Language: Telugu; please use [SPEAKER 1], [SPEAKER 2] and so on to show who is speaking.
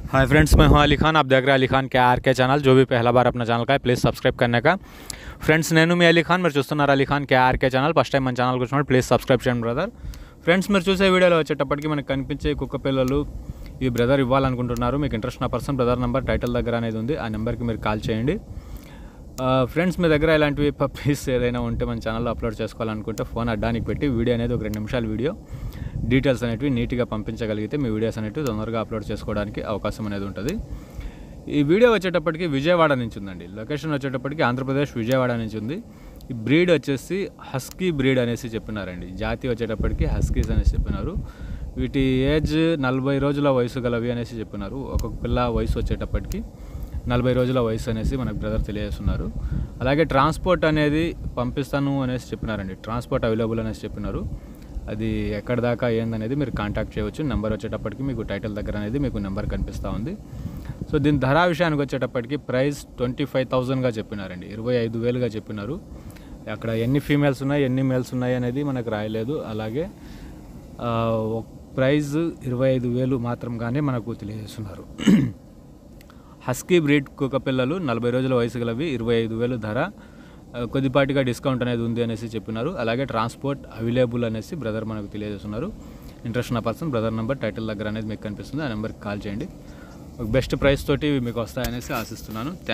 [SPEAKER 1] हाय फ्रेंड्स, मैं हूं अली खान। आप देख रहे हैं अली खान के आर के चैनल। जो भी पहला बार अपना ఛానల్ का है प्लीज़ सब्सक्राइब करने का। ఫ్రెండ్స్, నేను మీ అలీ ఖాన్, మీరు చూస్తున్నారు Ali Khan KRK channel. First time మన ఛానల్కి వచ్చినప్పుడు ప్లీజ్ సబ్స్క్రైబ్ చేయండి బ్రదర్. ఫ్రెండ్స్, మీరు చూసే వీడియోలో వచ్చేటప్పటికి మనకు కనిపించే కుక్క పిల్లలు ఈ బ్రదర్ ఇవ్వాలనుకుంటున్నారు. మీకు ఇంట్రెస్ట్ ఉన్న పర్సన్ బ్రదర్ నెంబర్ టైటిల్ దగ్గర అనేది ఉంది, ఆ నెంబర్కి మీరు కాల్ చేయండి. ఫ్రెండ్స్, మీ దగ్గర ఇలాంటివి పప్పీస్ ఏదైనా ఉంటే మన ఛానల్లో అప్లోడ్ చేసుకోవాలనుకుంటే ఫోన్ అడ్డానికి పెట్టి వీడియో అనేది ఒక 2 నిమిషాల వీడియో డీటెయిల్స్ అనేవి నీట్గా పంపించగలిగితే మీ వీడియోస్ అనేవి తొందరగా అప్లోడ్ చేసుకోవడానికి అవకాశం అనేది ఉంటుంది. ఈ వీడియో వచ్చేటప్పటికి విజయవాడ నుంచి ఉందండి. లొకేషన్ వచ్చేటప్పటికి ఆంధ్రప్రదేశ్ విజయవాడ నుంచి ఉంది. ఈ బ్రీడ్ వచ్చేసి హస్కీ బ్రీడ్ అనేసి చెప్పినారండి. జాతి వచ్చేటప్పటికి హస్కీస్ అనేసి చెప్పినారు. వీటి ఏజ్ 40 రోజుల వయసు గలవి అనేసి చెప్పినారు. ఒక్కొక్క పిల్ల వయసు వచ్చేటప్పటికి 40 రోజుల వయసు అనేసి మనకు బ్రదర్ తెలియజేస్తున్నారు. అలాగే ట్రాన్స్పోర్ట్ అనేది పంపిస్తాను అనేసి చెప్పినారండి. ట్రాన్స్పోర్ట్ అవైలబుల్ అనేసి చెప్పినారు. అది ఎక్కడ దాకా ఏందనేది మీరు కాంటాక్ట్ చేయవచ్చు. నెంబర్ వచ్చేటప్పటికి మీకు టైటిల్ దగ్గర అనేది మీకు నెంబర్ కనిపిస్తూ ఉంది. సో దీని ధర విషయానికి వచ్చేటప్పటికి ప్రైస్ 25,000గా చెప్పినారండి. 25,000గా చెప్పినారు. అక్కడ ఎన్ని ఫీమేల్స్ ఉన్నాయి ఎన్ని మేల్స్ ఉన్నాయి అనేది మనకు రాయలేదు. అలాగే ప్రైస్ 25,000 మాత్రంగానే మనకు తెలియజేస్తున్నారు. హస్కీ బ్రీడ్ కుక్క పిల్లలు 40 రోజుల వయసు గలవి, 25,000 ధర. కొద్దిపాటిగా డిస్కౌంట్ అనేది ఉంది అనేసి చెప్పినారు. అలాగే ట్రాన్స్పోర్ట్ అవైలబుల్ అనేసి బ్రదర్ మనకు తెలియజేస్తున్నారు. ఇంట్రెస్ట్ ఉన్న పర్సన్ బ్రదర్ నెంబర్ టైటిల్ దగ్గర అనేది మీకు కనిపిస్తుంది, ఆ నెంబర్కి కాల్ చేయండి. బెస్ట్ ప్రైస్ తోటి మీకు వస్తాయనేసి ఆశిస్తున్నాను.